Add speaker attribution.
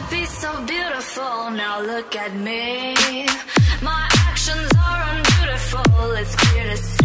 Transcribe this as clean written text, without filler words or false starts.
Speaker 1: to be so beautiful. Now look at me. My actions are unbeautiful. It's clear to see.